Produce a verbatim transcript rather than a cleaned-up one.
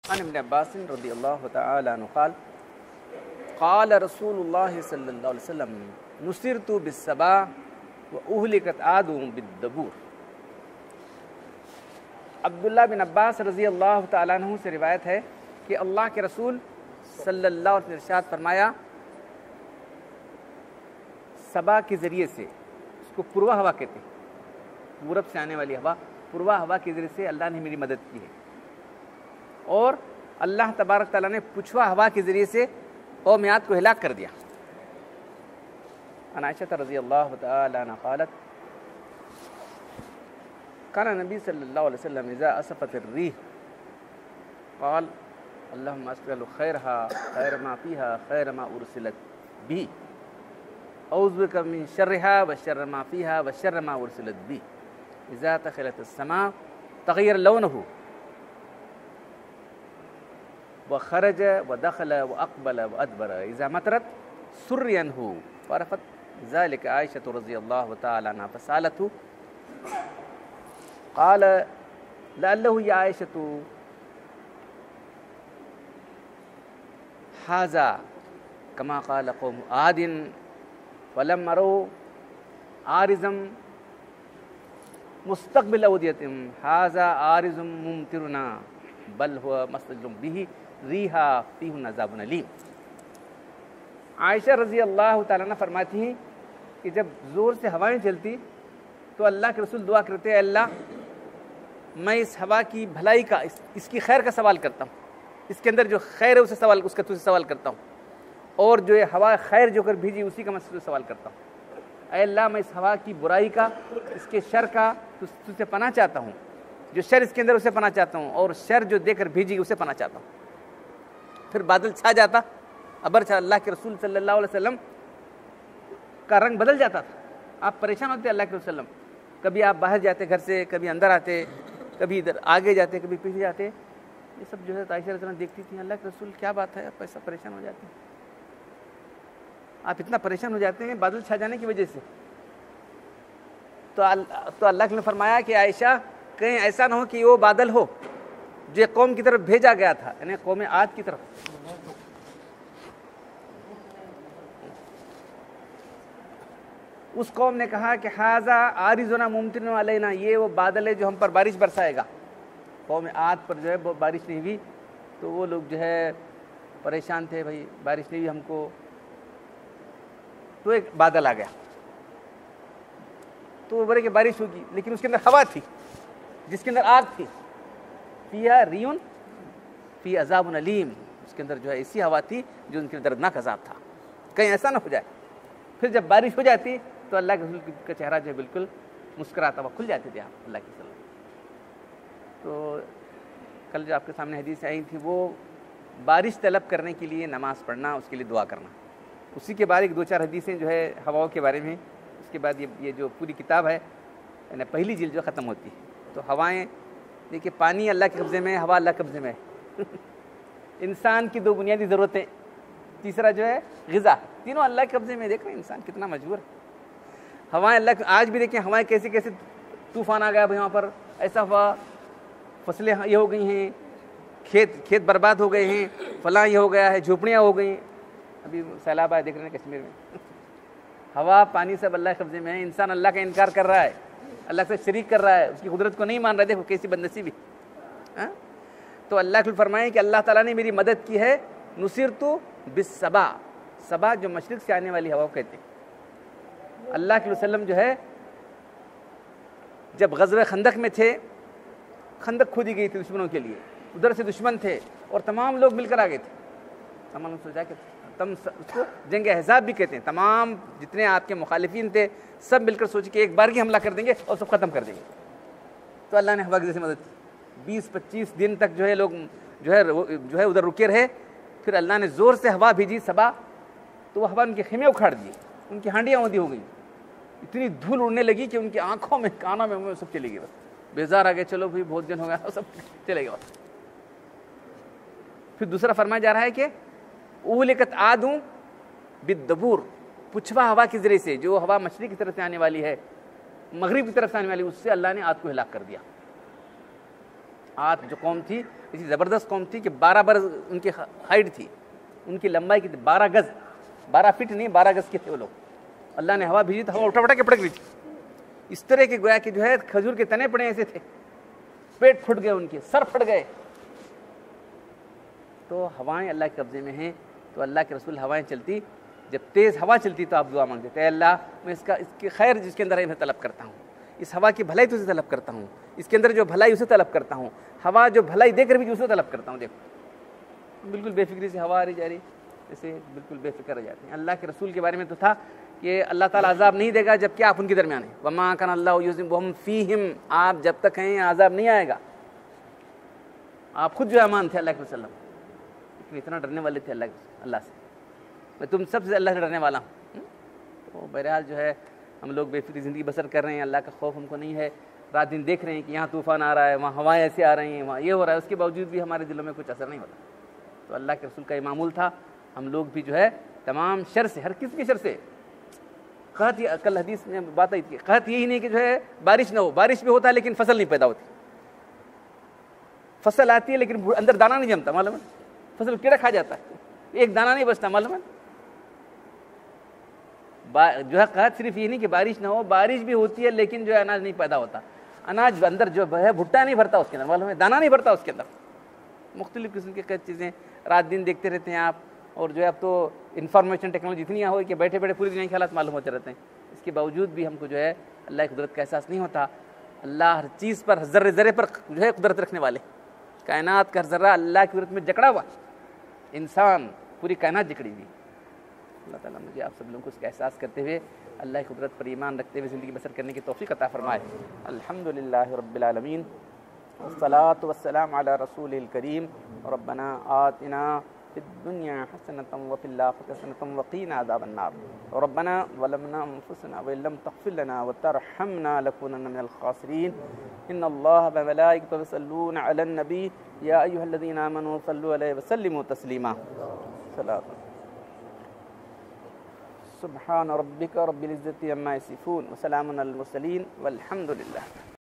عن ابن عباس رضی اللہ تعالی عنہ قال قال رسول اللہ صلی اللہ علیہ وسلم نصرت بالسبا واہلکت عاد بالدبور۔ عبداللہ بن عباس رضی اللہ تعالیٰ عنہ سے روایت ہے کہ اللہ کے رسول صلی اللہ علیہ وسلم نے ارشاد فرمایا، سبا کے ذریعے سے، اس کو پوروا ہوا کہتے ہیں، پورب سے آنے والی ہوا، پوروا ہوا کے ذریعے سے اللہ نے میری مدد کی ہے، اور اللہ تبارک تعالیٰ نے پچھوا ہوا کے ذریعے سے قوم عاد کو ہلاک کر دیا۔ عن عائشہ رضی اللہ تعالی عنہا قالت كان النبي صلى الله عليه وسلم إذا أسفت الريح قال اللهم أسأل خيرها خير ما فيها خير ما أرسلت به أعوذ بك من شرها وشر ما فيها وشر ما أرسلت به إذا دخلت السماء تغير لونه وخرج ودخل وأقبل وأدبر إذا مطرت سري عنه فعرفت ذلك عائشة رضي الله تعالى عنها فسألته قال لعله يا عائشة هذا كما قال قوم عاد فلما رأوا عارضا مستقبل أوديتهم هذا عارض ممطرنا بل هو مستعجل به ريح فيه عذاب أليم۔ عائشہ رضی اللہ تعالیٰ عنہ فرماتی ہیں کہ جب زور سے ہوائیں چلتی تو اللہ کے رسول دعا کرتے ہیں، اللہ میں اس ہوا کی بھلائی کا، اس, اس کی خیر کا سوال کرتا ہوں، اس کے اندر جو خیر ہے اسے سوال اس کا تجھ سے سوال کرتا ہوں، اور جو یہ ہوا خیر جو کر بھیجی اسی کا میں تجھ سے سوال کرتا ہوں۔ اے اللہ میں اس ہوا کی برائی کا، اس کے شر کا تجھ سے پناہ چاہتا ہوں، جو شر اس کے اندر اسے پناہ چاہتا ہوں، اور شر جو دے کر بھیجی اسے پناہ چاہتا ہوں۔ پھر بادل چھا جاتا، ابر چھا، اللہ کے رسول صلی اللہ علیہ وسلم کا رنگ بدل جاتا تھا، آپ پریشان ہوتے اللہ کے وسلم، کبھی آپ باہر جاتے گھر سے، کبھی اندر آتے، کبھی ادھر آگے جاتے، کبھی پیچھے جاتے، یہ سب جو ہے عائشہ رضی اللہ عنہ دیکھتی تھیں، اللہ کے رسول کیا بات ہے، آپ ایسا پریشان ہو جاتے ہیں، آپ اتنا پریشان ہو جاتے ہیں بادل چھا جانے کی وجہ سے۔ تو تو اللہ نے فرمایا کہ عائشہ کہیں ایسا نہ ہو کہ وہ بادل ہو جو قوم کی طرف بھیجا گیا تھا، یعنی قوم عاد کی طرف۔ اس قوم نے کہا کہ ھذا عارضنا ممطرنا علینا، یہ وہ بادل ہے جو ہم پر بارش برسائے گا۔ قوم عاد پر جو ہے وہ بارش نہیں ہوئی تو وہ لوگ جو ہے پریشان تھے، بھائی بارش نہیں ہوئی ہم کو، تو ایک بادل آ گیا، تو وہ بولے کہ بارش ہوگی، لیکن اس کے اندر ہوا تھی جس کے اندر آگ تھی، فیہا ریون فی عذاب علیم، اس کے اندر جو ہے ایسی ہوا تھی جو ان کے دردناک عذاب تھا، کہیں ایسا نہ ہو جائے۔ پھر جب بارش ہو جاتی تو اللہ کے رسول کا چہرہ جو ہے بالکل مسکراتا ہوا کھل جاتے تھے آپ اللہ کے صلی اللہ۔ تو کل جو آپ کے سامنے حدیث آئی تھی وہ بارش طلب کرنے کے لیے نماز پڑھنا، اس کے لیے دعا کرنا، اسی کے بعد ایک دو چار حدیثیں جو ہے ہواؤں کے بارے میں، اس کے بعد یہ یہ جو پوری کتاب ہے یعنی پہلی جلد جو ختم ہوتی ہے۔ تو ہوائیں دیکھیے، پانی اللہ کے قبضے میں ہے، ہوا اللہ کے قبضے میں ہے، انسان کی دو بنیادی ضرورتیں، تیسرا جو ہے غذا، تینوں اللہ کے قبضے میں۔ دیکھ رہے ہیں انسان کتنا مجبور ہے۔ ہوائیں اللہ کے، آج بھی دیکھیں ہوائیں کیسے کیسے، طوفان آ گیا وہاں پر، ایسا ہوا، فصلیں یہ ہو گئی ہیں، کھیت کھیت برباد ہو گئے ہیں، فلاں یہ ہو گیا ہے، جھوپڑیاں ہو گئی ہیں، ابھی سیلاب آئے دیکھ رہے ہیں کشمیر میں۔ ہوا پانی سب اللہ کے قبضے میں ہے، انسان اللہ کا انکار کر رہا ہے، اللہ سے شریک کر رہا ہے، اس کی قدرت کو نہیں مان رہا ہے، دیکھو کیسی بدنصیبی۔ تو اللہ کے فرمائیں کہ اللہ تعالیٰ نے میری مدد کی ہے، نصرت بالسبا، سبا جو مشرق سے آنے والی ہوا کہتے ہیں۔ اللہ کے وسلم جو ہے جب غزوہ خندق میں تھے، خندق کھودی گئی تھی دشمنوں کے لیے، ادھر سے دشمن تھے اور تمام لوگ مل کر آ گئے تھے، تمام لوگ سوچا کہ تم اس کو جنگ احزاب بھی کہتے ہیں، تمام جتنے آپ کے مخالفین تھے سب مل کر سوچے کہ ایک بار کی حملہ کر دیں گے اور سب ختم کر دیں گے۔ تو اللہ نے ہوا کی سے مدد کی، بیس پچیس دن تک جو ہے لوگ جو ہے جو ہے ادھر رکے رہے، پھر اللہ نے زور سے ہوا بھیجی سبا، تو وہ ہوا ان کے خیمے اکھاڑ دیے، ان کی ہانڈیاں اودھی ہو گئیں، اتنی دھول اڑنے لگی کہ ان کی آنکھوں میں کانوں میں وہ سب چلی گئی، بس بیزار آ گئے، چلو بھائی بہت دن ہو گیا، سب چلے گئے بس۔ پھر دوسرا فرمایا جا رہا ہے کہ اولکت عادوں بالدبور، پچھوا ہوا کے ذریعے سے، جو ہوا مشرق کی طرف سے آنے والی ہے، مغرب کی طرف سے آنے والی، اس سے اللہ نے عاد کو ہلاک کر دیا۔ عاد جو قوم تھی اسی زبردست قوم تھی کہ بارہ برس ان کی ہائٹ تھی، ان کی لمبائی کی بارہ گز، بارہ فٹ نہیں بارہ گز کے تھے وہ لوگ. اللہ نے ہوا بھیجی تو ہوا اٹھا اٹھا کے پڑک گئی تھی. اس طرح کے گویا کہ جو ہے کھجور کے تنے پڑے ایسے تھے، پیٹ پھٹ گئے ان کے، سر پھٹ گئے. تو ہوائیں اللہ کے قبضے میں ہیں. تو اللہ کے رسول ہوائیں چلتی، جب تیز ہوا چلتی تو آپ دعا مانگتے تھے، اے اللہ میں اس کا اس کی خیر جس کے اندر ہے میں طلب کرتا ہوں، اس ہوا کی بھلائی تجھے طلب کرتا ہوں، اس کے اندر جو بھلائی اسے طلب کرتا ہوں، ہوا جو بھلائی دے کر بھی اسے طلب کرتا ہوں. دیکھو بالکل بے فکری سے ہوا آ رہی جا رہی، جیسے بالکل بے فکر ہو جاتے ہیں. اللہ کے رسول کے بارے میں تو تھا کہ اللہ تعالیٰ عذاب نہیں دے گا جب کہ آپ ان کے درمیان ہیں. وما کان اللہ یعذبہم فیہم، آپ جب تک ہیں عذاب نہیں آئے گا. آپ خود جو امان تھے اللہ کے وسلم، اتنا ڈرنے والے تھے اللہ اللہ سے. میں تم سب سے اللہ سے ڈرنے والا ہوں. تو بہرحال جو ہے ہم لوگ بے فکری زندگی بسر کر رہے ہیں، اللہ کا خوف ہم کو نہیں ہے. رات دن دیکھ رہے ہیں کہ یہاں طوفان آ رہا ہے، وہاں ہوائیں ایسے آ رہی ہیں، وہاں یہ ہو رہا ہے، اس کے باوجود بھی ہمارے دلوں میں کچھ اثر نہیں ہوتا. تو اللہ کے رسول کا یہ معمول تھا. ہم لوگ بھی جو ہے تمام شر سے، ہر قسم کی شر سے، قحط یہ کل حدیث میں بات آئی تھی، قحط یہی نہیں کہ جو ہے بارش نہ ہو، بارش بھی ہوتا ہے لیکن فصل نہیں پیدا ہوتی. فصل آتی ہے لیکن اندر دانہ نہیں جمتا، معلوم ہے، فصل کیڑا کھا جاتا ہے، ایک دانہ نہیں بچتا، معلوم ہے. جو ہے قحط صرف یہ نہیں کہ بارش نہ ہو، بارش بھی ہوتی ہے لیکن جو ہے اناج نہیں پیدا ہوتا، اناج اندر جو ہے بھٹا نہیں بھرتا اس کے اندر، معلوم ہے، دانہ نہیں بھرتا اس کے اندر. مختلف قسم کی کئی چیزیں رات دن دیکھتے رہتے ہیں آپ. اور جو ہے اب تو انفارمیشن ٹیکنالوجی اتنی ہوئی کہ بیٹھے بیٹھے پوری دنیا کے حالات معلوم ہوتے رہتے ہیں. اس کے باوجود بھی ہم کو جو ہے اللہ کی قدرت کا احساس نہیں ہوتا. اللہ ہر چیز پر، ذرے ذرے پر جو ہے قدرت رکھنے والے. کائنات کا ہر ذرہ اللہ کی قدرت میں جکڑا ہوا، انسان پوری کائنات جکڑی ہوئی. اللہ تعالیٰ مجھے آپ سب لوگوں کو اس کا احساس کرتے ہوئے اللہ کی قدرت پر ایمان رکھتے ہوئے زندگی بسر کرنے کی توفیق عطا فرمائے. الحمدللہ رب العالمین، والصلاة والسلام علی رسول الکریم. ربنا آتنا فی الدنیا حسنۃ وفی الآخرۃ حسنۃ وقینا عذاب النار. ربنا ظلمنا انفسنا وان لم تغفر لنا وترحمنا لنكونن من الخاسرین. ان اللہ وملائکته یصلون علی النبی یا ایھا الذین آمنوا صلوا علیہ وسلموا تسلیما. سبحان ربک رب العزة عما یصفون وسلام علی المرسلین والحمد للہ.